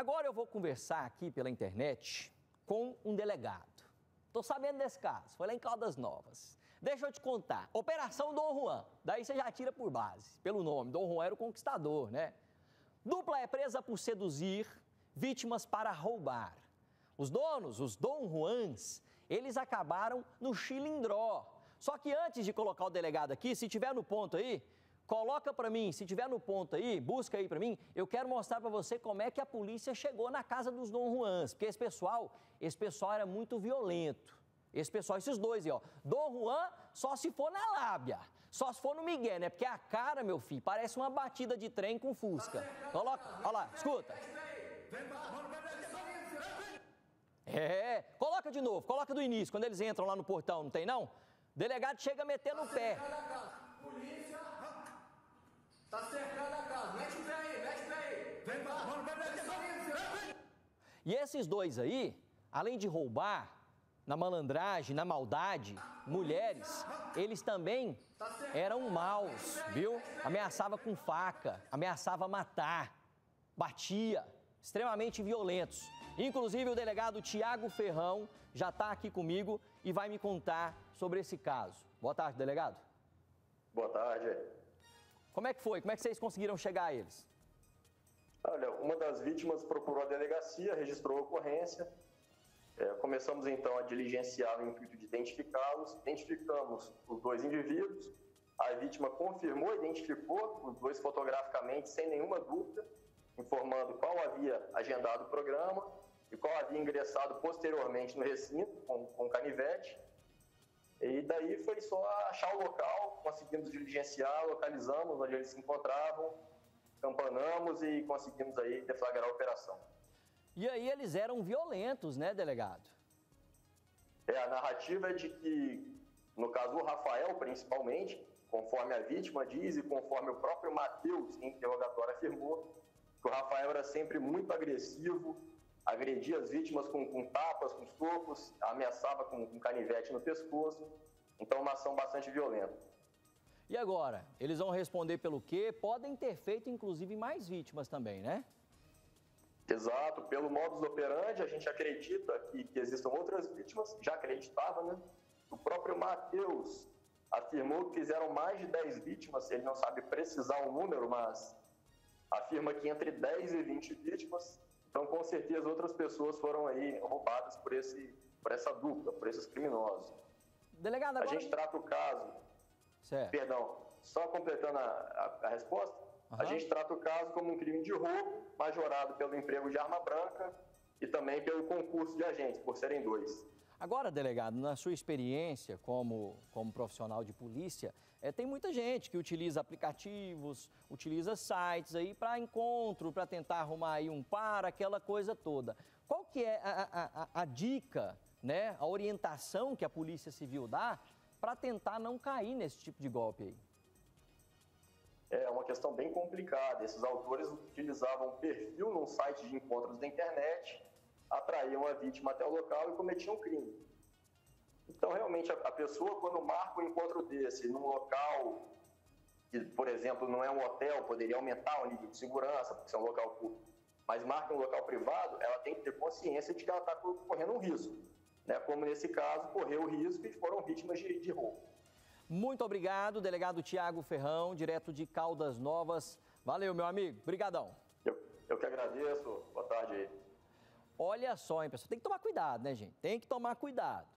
Agora eu vou conversar aqui pela internet com um delegado. Tô sabendo desse caso, foi lá em Caldas Novas. Deixa eu te contar, Operação Dom Juan, daí você já tira por base, pelo nome, Dom Juan era o conquistador, né? Dupla é presa por seduzir vítimas para roubar. Os donos, os Dom Juans, eles acabaram no Chilindró. Só que antes de colocar o delegado aqui, se tiver no ponto aí, coloca para mim, se tiver no ponto aí, busca aí para mim, eu quero mostrar para você como é que a polícia chegou na casa dos Dom Juans, porque esse pessoal era muito violento. Esse pessoal, esses dois aí, ó, Dom Juan só se for na lábia, só se for no migué, né? Porque a cara, meu filho, parece uma batida de trem com fusca. Coloca, olha lá, escuta. Coloca de novo, coloca do início, quando eles entram lá no portão, não tem não? O delegado chega metendo o pé. Polícia, tá cercada a casa, mete o pé aí, vem lá, E esses dois aí, além de roubar, na malandragem, na maldade, mulheres, eles também eram maus, viu? Ameaçava com faca, ameaçava matar, batia, extremamente violentos. Inclusive o delegado Tiago Ferrão já está aqui comigo e vai me contar sobre esse caso. Boa tarde, delegado. Boa tarde. Como é que foi? Como é que vocês conseguiram chegar a eles? Olha, uma das vítimas procurou a delegacia, registrou a ocorrência. Começamos então a diligenciar no intuito de identificá-los. Identificamos os dois indivíduos. A vítima confirmou, identificou os dois fotograficamente, sem nenhuma dúvida, informando qual havia agendado o programa e qual havia ingressado posteriormente no recinto com canivete. E daí foi só achar o local, conseguimos diligenciar, localizamos onde eles se encontravam, campanamos e conseguimos aí deflagrar a operação. E aí eles eram violentos, né, delegado? A narrativa é de que, no caso o Rafael principalmente, conforme a vítima diz e conforme o próprio Matheus em interrogatório afirmou, que o Rafael era sempre muito agressivo, agredia as vítimas com tapas, com socos, ameaçava com canivete no pescoço. Então, uma ação bastante violenta. E agora? Eles vão responder pelo quê? Podem ter feito, inclusive, mais vítimas também, né? Exato. Pelo modus operandi, a gente acredita que existam outras vítimas. Já acreditava, né? O próprio Matheus afirmou que fizeram mais de 10 vítimas. Ele não sabe precisar o número, mas afirma que entre 10 e 20 vítimas. Então, com certeza, outras pessoas foram aí roubadas por essa dupla, por esses criminosos. Delegado, agora... A gente trata o caso... Certo. Perdão, só completando a resposta, a gente trata o caso como um crime de roubo, majorado pelo emprego de arma branca e também pelo concurso de agentes, por serem dois. Agora, delegado, na sua experiência como profissional de polícia, tem muita gente que utiliza aplicativos, utiliza sites aí para encontro, para tentar arrumar aí um par, aquela coisa toda. Qual que é a dica, né, a orientação que a Polícia Civil dá para tentar não cair nesse tipo de golpe aí? É uma questão bem complicada. Esses autores utilizavam um perfil num site de encontros da internet, atraíam a vítima até o local e cometiam um crime. Então, realmente, a pessoa, quando marca um encontro desse num local que, por exemplo, não é um hotel, poderia aumentar o nível de segurança, porque é um local público, mas marca um local privado, ela tem que ter consciência de que ela está correndo um risco, né? Como nesse caso, correu o risco e foram vítimas de roubo. Muito obrigado, delegado Tiago Ferrão, direto de Caldas Novas. Valeu, meu amigo. Brigadão. Eu que agradeço. Boa tarde aí. Olha só, hein, pessoal. Tem que tomar cuidado, né, gente? Tem que tomar cuidado.